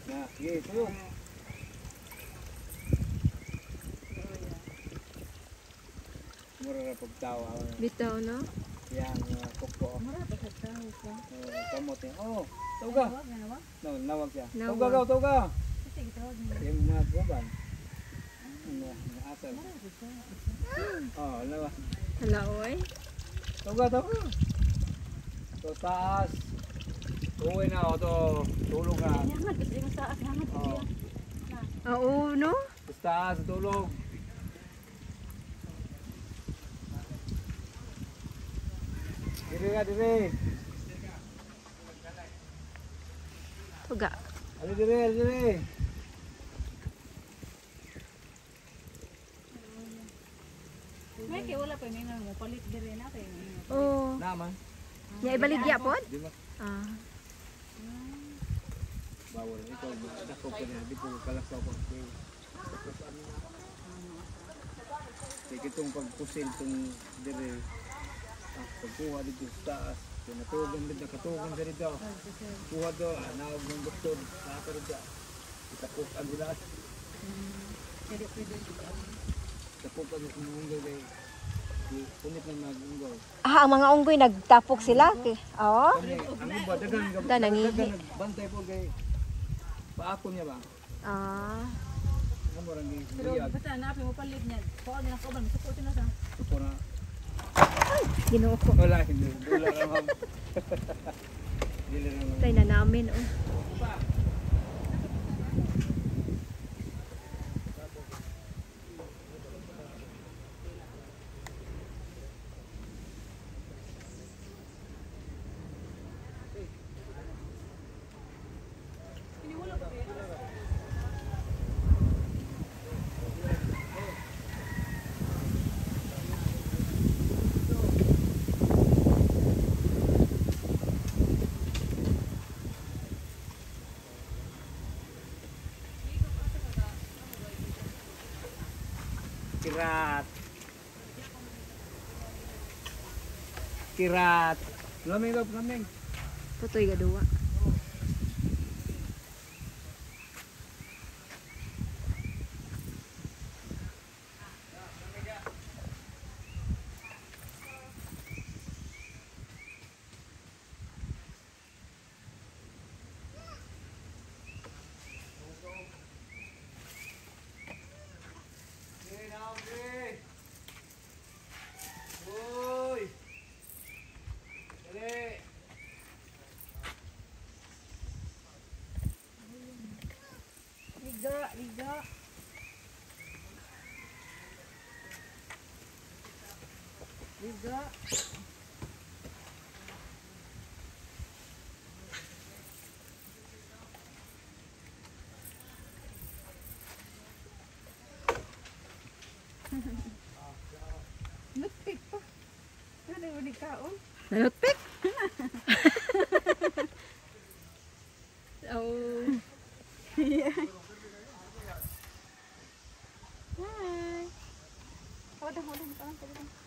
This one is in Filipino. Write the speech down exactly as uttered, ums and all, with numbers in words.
Na, sige, tuyo. Mura na pagtawa. Bitaw, no? Yang uh, koko. Mura pa sa tao ko. Uh, kamot eh. Oh, tawag ka. Nawag, No, nawag siya. Nawag. Tawag ka, tawag ka. Kasi gitawag niya. Yung mga guban. Ano, mga asal. Mura pa sa. Oh, nawag. Hala, oy. Tawag ka, tawag ka. To taas. Uwi na ako to. Tulog ka. Hangat kasi yung taas, hangat kasi Oh, yan. Oo, no? to taas, tulog. Diri ka, diri. Tuga. Ali diri, ali diri. May kaya wala pa may mga palit dire na kay. Oo. Naman. Nya ibaligya pod? Di ba? Ah. Bawal. Ikaw, dako ka na. Di po kalakaw ko. Sige itong pagpusil itong dire. Ah, pagkuha dito sa taas. Natugang din, nakatugang din dito. Kuha do, nawag ng doktor. Naka rin dito. Itapos ang bilas. Pwede pwede. Itapos ang umunggoy kay punit ng mag-unggoy. Ah, ang mga unggoy nagtapok sila. Okay. Oo. Kami, ang iba, dagang Da, nangihi. dagang nagbantay po kay paakon niya ba? Ah. Ang morang Pero giyag. basta napi mo palit niya. Kuha din ako ba, suko na sa. Ito na. Ginoo ko. Wala, hindi. Wala naman. Dili naman. Tay na namin, oh. Kirat. Kirat. Lamig love, lamig. Putoy gaduwa. Liga, liga. Liga. Nagpik pa. Ano yung nikaon? Nanutpik. Oh. Hi. Hold on, hold on. Hold on.